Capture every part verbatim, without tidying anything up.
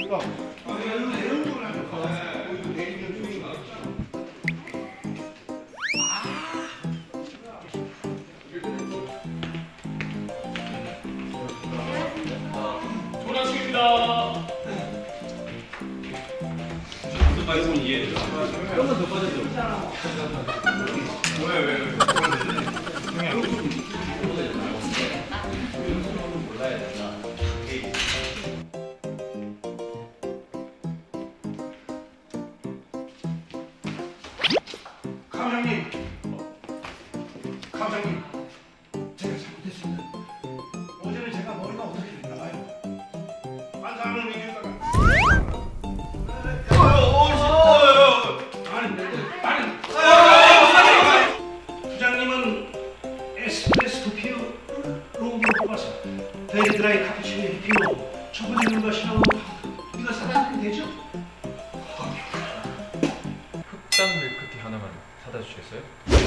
그러니까. 조나식입니다. 무슨 말씀을 이해해 줘. 조금만 더 빠져줘. 왜, 왜, 왜? 몰라야 된다. 감독님, 감독님, 제가 잘못했습니다. 어제는 제가 머리가 어떻게 됐나 봐요. 반사하는 위기에다가 아니, 아니, 부장님은 에스프레소 피우로 뽑아서 데이드라이 카푸치노 피우 초보되는 것이라고 이거 사면 되죠? 흑당 밀크티 하나만 사다 주시겠어요?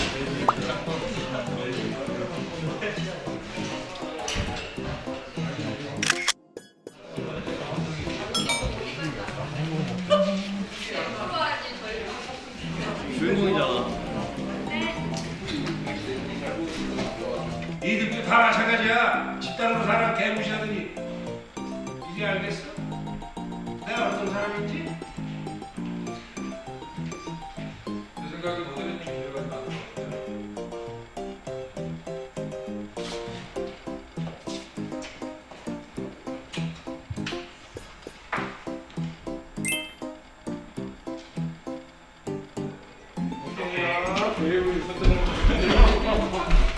주인공이잖아. 니들도 다 마찬가지야. 집단으로 사람 개무시하더니 이제 알겠어? 내가 어떤 사람인지? 내 생각에 너네는 좀 이해가 안 돼. 왜 우리